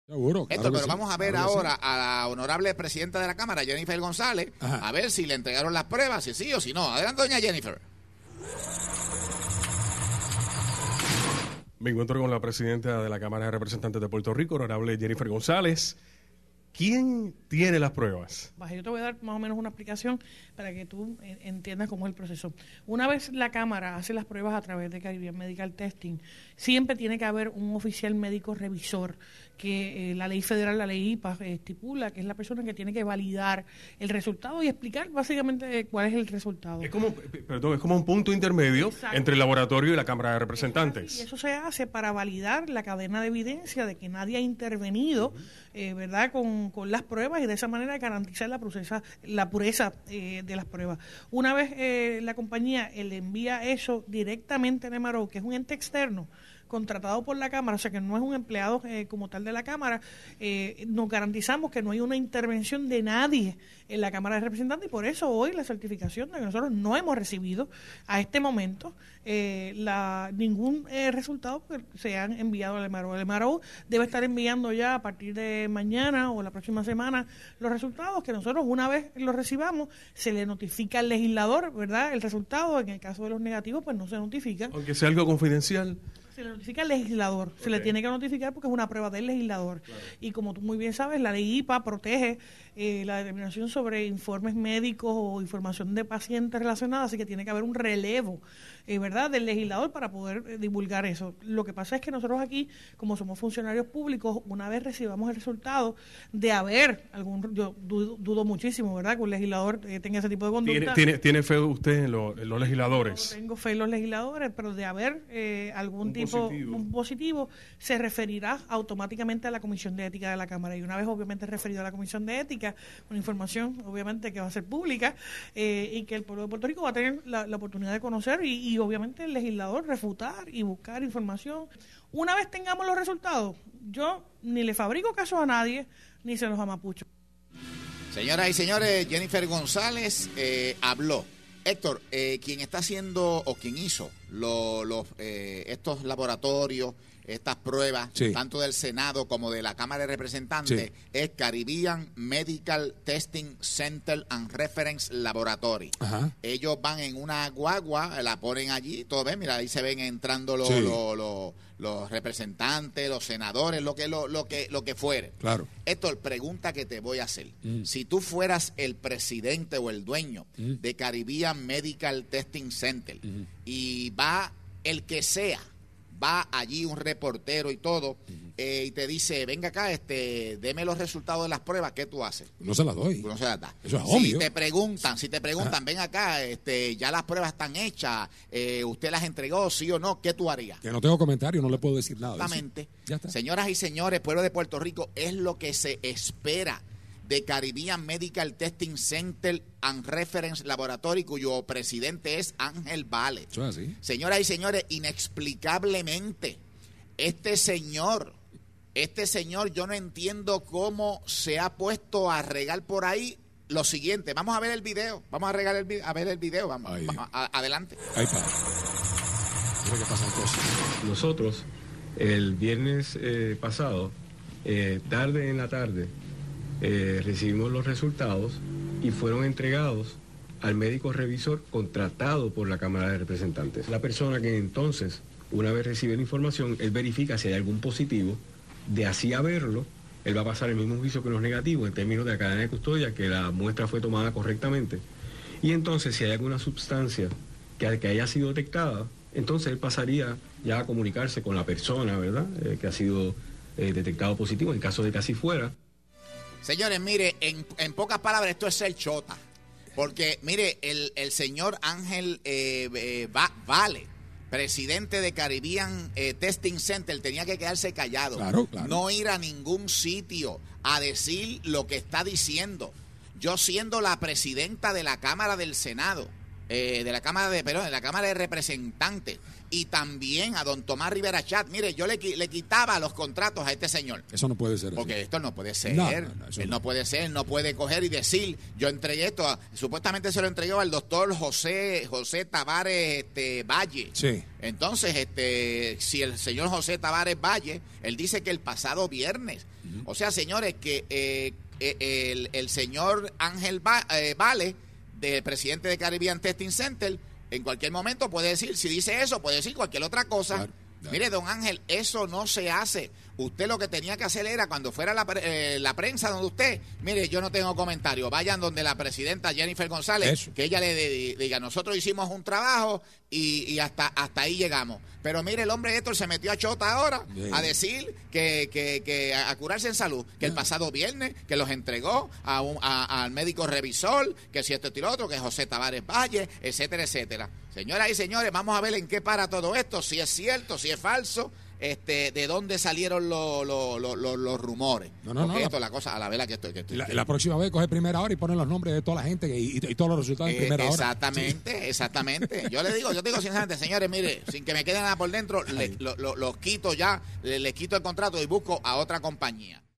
Seguro, claro. Pero sí, vamos a ver ahora a la honorable presidenta de la Cámara, Jennifer González, a ver si le entregaron las pruebas, si sí o si no. Adelante, doña Jennifer. Me encuentro con la presidenta de la Cámara de Representantes de Puerto Rico, honorable Jennifer González. ¿Quién tiene las pruebas? Yo te voy a dar más o menos una explicación para que tú entiendas cómo es el proceso. Una vez la Cámara hace las pruebas a través de Caribbean Medical Testing, siempre tiene que haber un oficial médico revisor que la ley federal, la ley IPA, estipula que es la persona que tiene que validar el resultado y explicar básicamente cuál es el resultado. Es como un punto intermedio entre el laboratorio y la Cámara de Representantes. Y eso se hace para validar la cadena de evidencia de que nadie ha intervenido, ¿verdad?, con las pruebas y de esa manera garantizar la pureza de las pruebas. Una vez la compañía le envía eso directamente a MRO, que es un ente externo, contratado por la Cámara, o sea que no es un empleado como tal de la Cámara, nos garantizamos que no hay una intervención de nadie en la Cámara de Representantes y por eso hoy la certificación de que nosotros no hemos recibido a este momento ningún resultado que se han enviado al MRO. El MRO debe estar enviando ya a partir de mañana o la próxima semana los resultados que nosotros una vez los recibamos se le notifica al legislador, ¿verdad?, el resultado. En el caso de los negativos pues no se notifica. Aunque sea algo confidencial. Se le notifica al legislador, se le tiene que notificar porque es una prueba del legislador. Claro. Y como tú muy bien sabes, la ley IPA protege la determinación sobre informes médicos o información de pacientes relacionadas, así que tiene que haber un relevo, ¿verdad?, del legislador para poder divulgar eso. Lo que pasa es que nosotros aquí, como somos funcionarios públicos, una vez recibamos el resultado de haber yo dudo muchísimo, ¿verdad?, que un legislador tenga ese tipo de conducta. ¿Tiene fe usted en los legisladores? No tengo fe en los legisladores, pero de haber algún tipo positivo, se referirá automáticamente a la Comisión de Ética de la Cámara. Y una vez obviamente referido a la Comisión de Ética, una información obviamente que va a ser pública y que el pueblo de Puerto Rico va a tener la oportunidad de conocer y obviamente el legislador refutar y buscar información. Una vez tengamos los resultados, yo ni le fabrico casos a nadie, ni se los amapucho. Señoras y señores, Jennifer González habló. Héctor, quien está haciendo o quien hizo estos laboratorios, estas pruebas, tanto del Senado como de la Cámara de Representantes, es Caribbean Medical Testing Center and Reference Laboratory. Ajá. Ellos van en una guagua, la ponen allí, todo ven, mira, ahí se ven entrando los representantes, los senadores, lo que fuere. Claro. Héctor, pregunta que te voy a hacer. Si tú fueras el presidente o el dueño de Caribbean Medical Testing Center y va el que sea, va allí un reportero y todo, y te dice, venga acá, deme los resultados de las pruebas, ¿qué tú haces? No se las doy. No se las da. Eso es obvio. Si te preguntan, ven acá, ya las pruebas están hechas, usted las entregó, sí o no, ¿qué tú harías? Que no tengo comentario, no le puedo decir nada. Exactamente. Ya está. Señoras y señores, pueblo de Puerto Rico, es lo que se espera de Caribbean Medical Testing Center and Reference Laboratory, cuyo presidente es Ángel Vale. Eso es así. Señoras y señores, inexplicablemente, este señor, yo no entiendo cómo se ha puesto a regar por ahí lo siguiente. Vamos a ver el video, vamos a ver el video, vamos adelante. Ahí está. Mira que pasan cosas. Nosotros, el viernes pasado, tarde en la tarde, recibimos los resultados y fueron entregados al médico revisor contratado por la Cámara de Representantes. La persona que entonces, una vez recibe la información, él verifica si hay algún positivo, de así haberlo, él va a pasar el mismo juicio que los negativos en términos de la cadena de custodia, que la muestra fue tomada correctamente. Y entonces, si hay alguna sustancia que haya sido detectada, entonces él pasaría ya a comunicarse con la persona, ¿verdad?, que ha sido detectado positivo, en caso de que así fuera. Señores, mire, en pocas palabras, esto es ser chota. Porque, mire, el señor Ángel Vale, presidente de Caribbean Testing Center, tenía que quedarse callado. Claro. No ir a ningún sitio a decir lo que está diciendo. Yo siendo la presidenta de la Cámara del Senado, de la Cámara de Representantes, y también a don Tomás Rivera Chat. Mire, yo le quitaba los contratos a este señor. Eso no puede ser. Porque esto no puede ser. Él no puede ser, no puede coger y decir, yo entregué esto, supuestamente se lo entregó al doctor José Tavares Valle. Sí. Entonces, si el señor José Tavares Valle, él dice que el pasado viernes, o sea, señores, que el señor Ángel Vale, del presidente de Caribbean Testing Center, en cualquier momento puede decir, si dice eso, puede decir cualquier otra cosa. Claro. Mire, don Ángel, eso no se hace. Usted lo que tenía que hacer era, cuando fuera la prensa donde usted, mire, yo no tengo comentario, vayan donde la presidenta Jennifer González, Eso. que ella le diga, nosotros hicimos un trabajo y hasta ahí llegamos. Pero mire, el hombre Héctor se metió a chota ahora a decir que a curarse en salud, que el pasado viernes, que los entregó al médico revisor, que si esto y lo otro, que José Tavares Valle, etcétera, etcétera. Señoras y señores, vamos a ver en qué para todo esto, si es cierto, si es falso, de dónde salieron los rumores. Porque esto es la cosa a la vela que estoy. La próxima vez coge primera hora y ponen los nombres de toda la gente y todos los resultados en primera hora. Exactamente. Yo digo sinceramente, señores, mire, sin que me queden nada por dentro, los quito ya, les quito el contrato y busco a otra compañía.